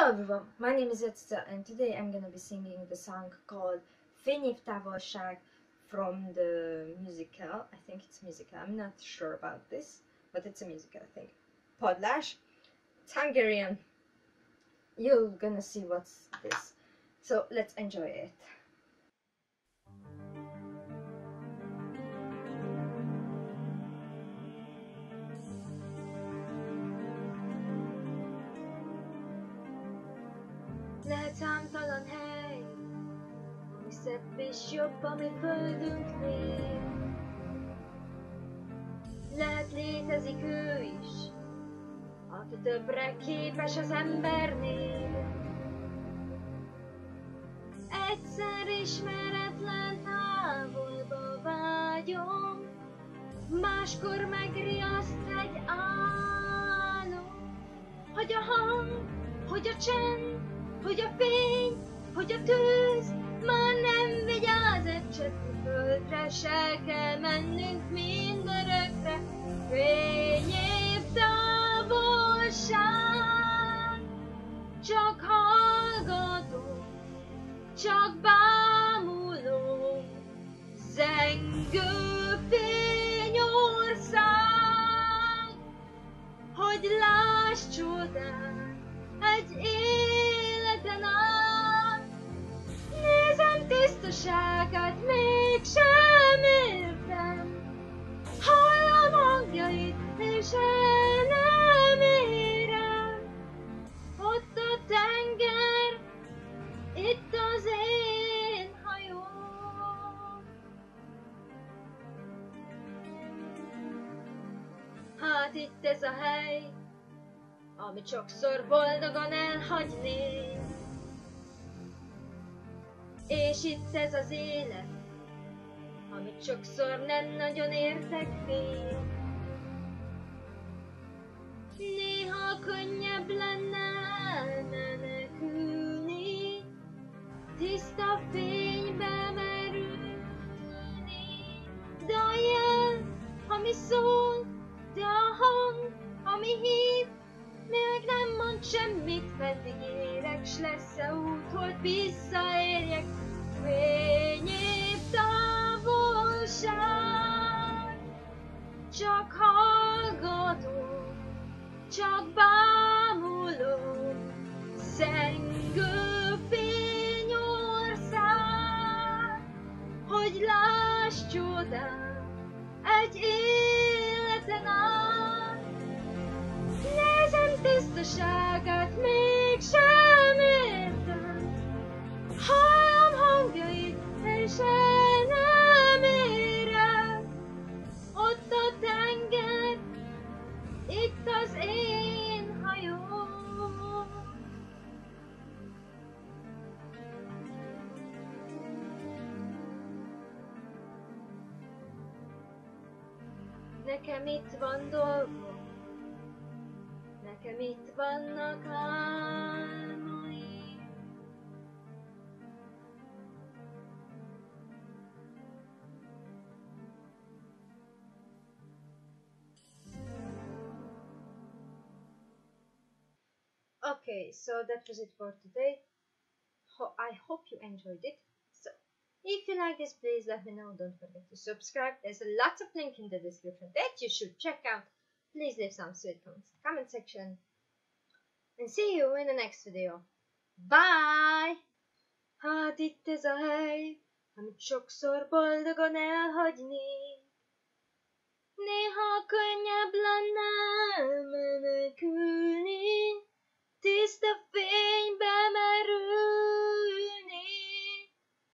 Hello everyone, my name is Etsa and today I'm gonna be singing the song called Fényév távolság from the musical. I think it's musical, I'm not sure about this, but it's a musical, I think. Padlás. It's Hungarian. You're gonna see what's this. So let's enjoy it. Lehet számtalan hely, ami szebb és jobb a mi földünknél. Lehet létezik ő is, aki többre képes az embernél. Egyszer ismeretlen távolba vágyom, máskor megriaszt egy álom, hogy a hang, hogy a csend, hogy a fény, hogy a tűz már nem vigyáz egy csettű földre, se kell mennünk mindörökre. Fényév távolság, csak hallgatom, csak bámulom, zengő fényország, hogy láss csodát egy életen át. Nézem tisztaságát, mégsem értem, hallom hangjait, és el nem érem. Ott a tenger, itt az én hajóm. Hát itt ez a hely, amit sokszor boldogan elhagynék. És itt ez az élet, amit sokszor nem nagyon értek fél. Néha könnyebb lenne elmenekülni, tiszta fénybe merülni. De a jel, ami szól, de a hang, ami hív, még nem mond semmit, meddig érek, s lesz-e út, hogy visszaérjek. Fényév távolság, csak hallgatom, csak bámulom, zengő fényország, hogy láss csodát egy életen át. Nézem tisztaságát, mégsem értem, hallom hangjait, és el nem érem. Ott a tenger, itt az én hajóm. Nekem itt van dolgom, nekem itt vannak álmaim. Okay, so that was it for today. I hope you enjoyed it. So, if you like this, please let me know. Don't forget to subscribe. There's a lot of links in the description that you should check out. Please leave some sweet comments in the comment section. And see you in the next video. Bye! Hát itt ez a hely, amit sokszor boldogan elhagyni.